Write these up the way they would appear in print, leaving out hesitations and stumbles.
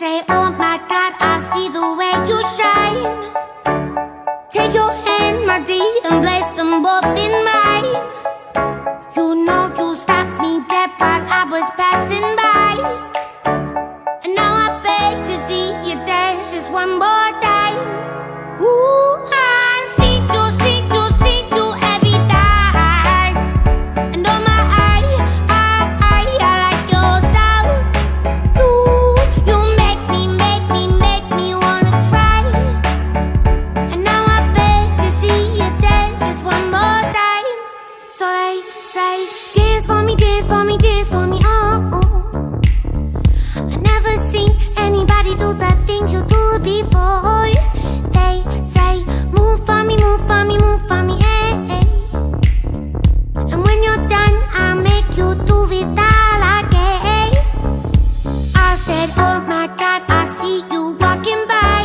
say, oh my God, I see the way you shine. Take your hand, my dear, and place them both in mine. You know you stopped me dead while I was passing by. And now I beg to see you dance just one more time. Ooh, I see you, see you, see you every time. And oh my, I like your style. You make me wanna cry. And now I beg to see you dance just one more time. So they say, dance for me, dance for me, dance for me, oh, oh. I never seen anybody do the things you do before. They say, move for me, move for me, move for me, eh, eh. And when you're done, I'll make you do it all again. I said, oh my God, I see you walking by.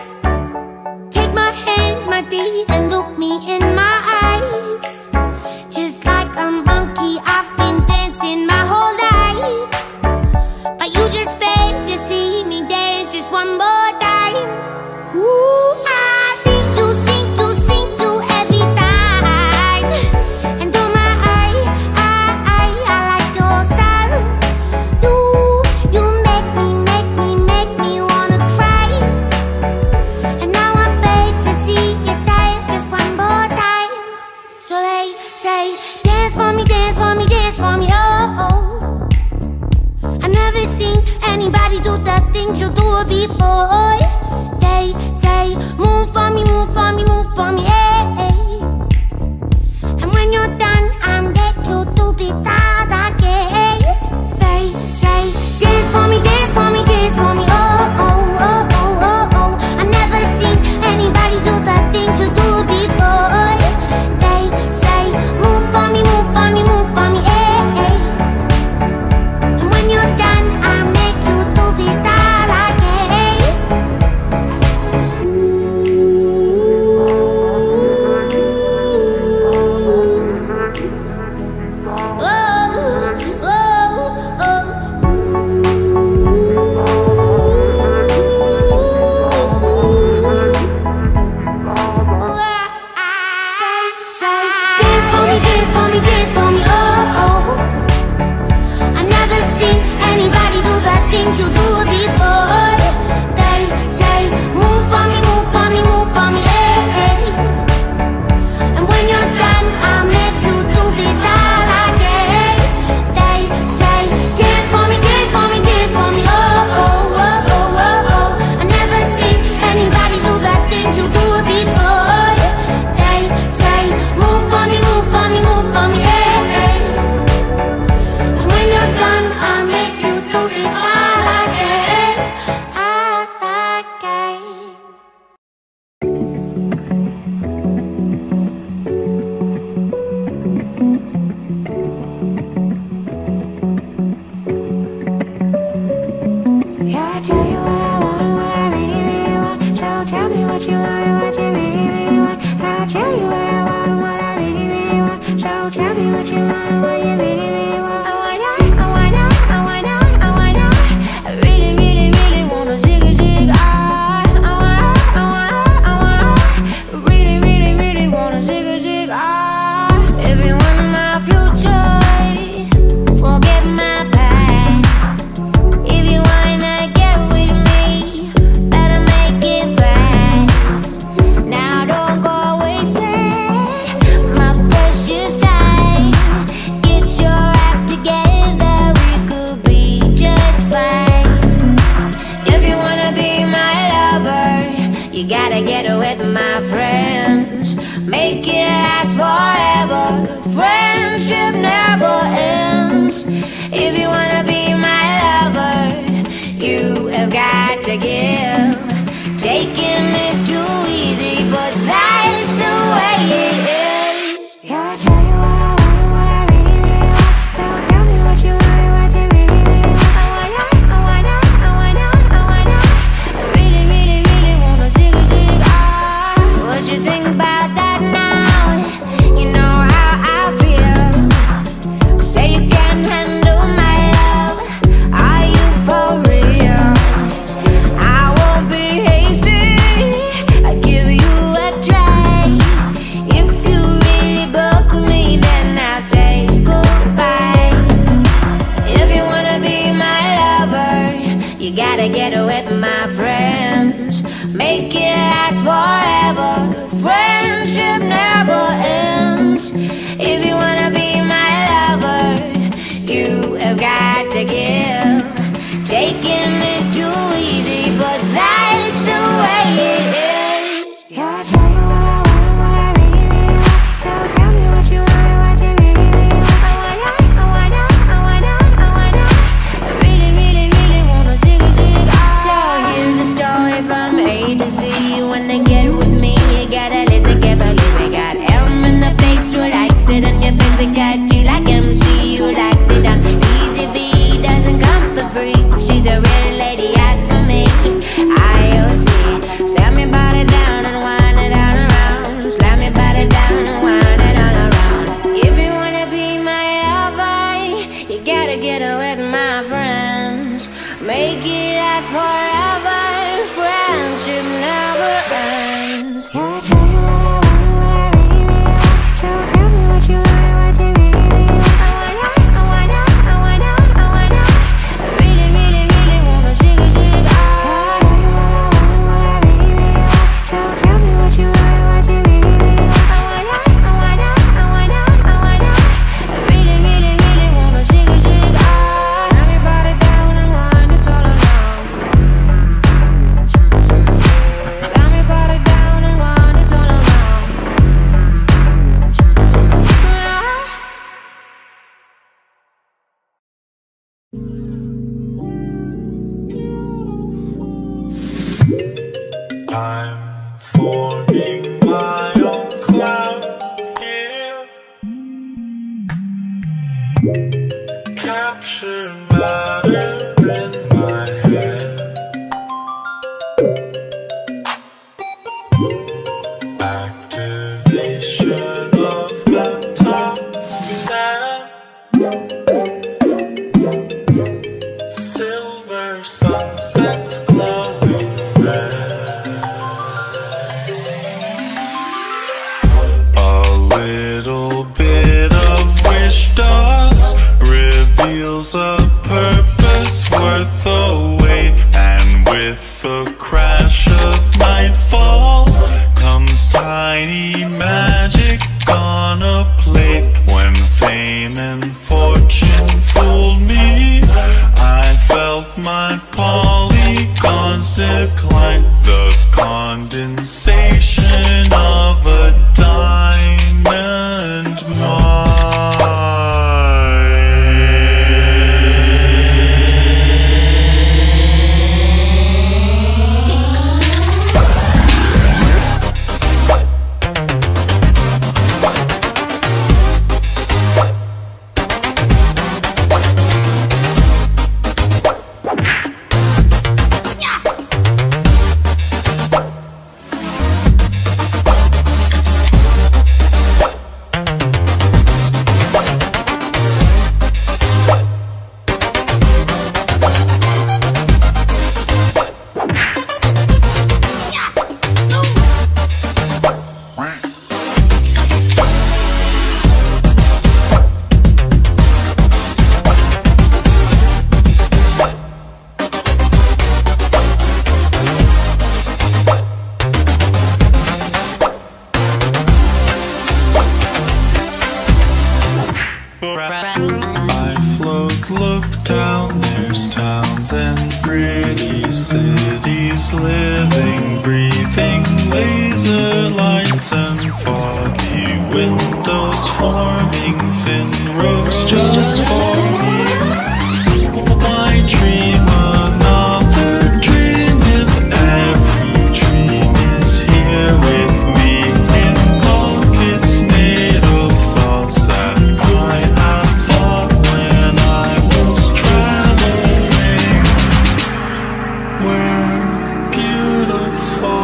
Take my hands, my dear, and look me in my eyes. Just like a monkey, I've been dancing my whole life. But you just beg to see me dance just one more time. Ooh, I see you, see you, see you every time. And oh my, I like your style. You make me wanna cry. And now I beg to see you dance just one more time. So they say, dance for me, dance for me, dance for me, oh, oh. I never seen anybody do the things you do before. They say, move for me, move for me, move for me, eh, eh. And when you're done, I'll make you do it all again. They say, dance for me, dance for me, dance for me, oh, oh, oh, oh, oh, oh. I never seen anybody do the things you do before. They say, move for me, move for me, move for me, eh, eh. And when you're done, I'll make you do it all again. You do it before. They say, move for me, move for me, move for me, eh, eh. And when you're done, I'll make you do it all again. They say, dance for me, dance for me, dance for me, oh, oh, oh, oh, oh, oh. I never seen anybody do the things you do it before. They say, move for me, move for me, move for me, eh, eh. And when you're done, I'll make you do it all. Say you can handle my love. Are you for real? You gotta get with my friends. Make it last forever. Friendship never ends. If you wanna be my lover, you have got to give. Taking is too easy, but that's the way it is. Yeah, I tell you what I want, what I really, really want. So tell me what you want, what you really, really want. I wanna, I really, really, really wanna sing it. So here's a story from A to Z. When they get with me, you gotta listen carefully. We got M in the place who likes it, and your baby got G like MC who likes it. And Easy B doesn't come for free. She's a real lady, ask for me. IOC, slam your body down and wind it all around. Slam your body down and wind it all around. If you wanna be my lover, you gotta get with my friends. Make it last forever. Friendship never ends. Yeah, I tell you what I want, what I really, really want. So tell me what you want, what you really, really want. I really, really, really wanna sing it. Yeah, I tell you what I want, what I really, really want. So tell me what you want, what you really, really want. I really, really, really wanna sing it. Slam your body down and wind it all around. Slam your body down and wind it all around. I'm forming my own cloud here. Capture matter in my head. Activation of the top set. Silver sunsets glowing red. A little bit of wish dust reveals a purpose worth the wait. And with the crash of nightfall comes tiny magic on a plate. When fame and fortune fooled me, I felt my polygons decline. The condensation of a diamond mine. I float, look down, there's towns and pretty cities, living, breathing, laser lights and foggy windows forming thin rows just for me. I dream another dream if every dream is here with me in pockets made of thoughts that I have thought when I was traveling. We're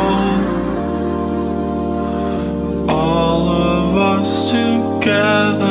beautiful, all of us together.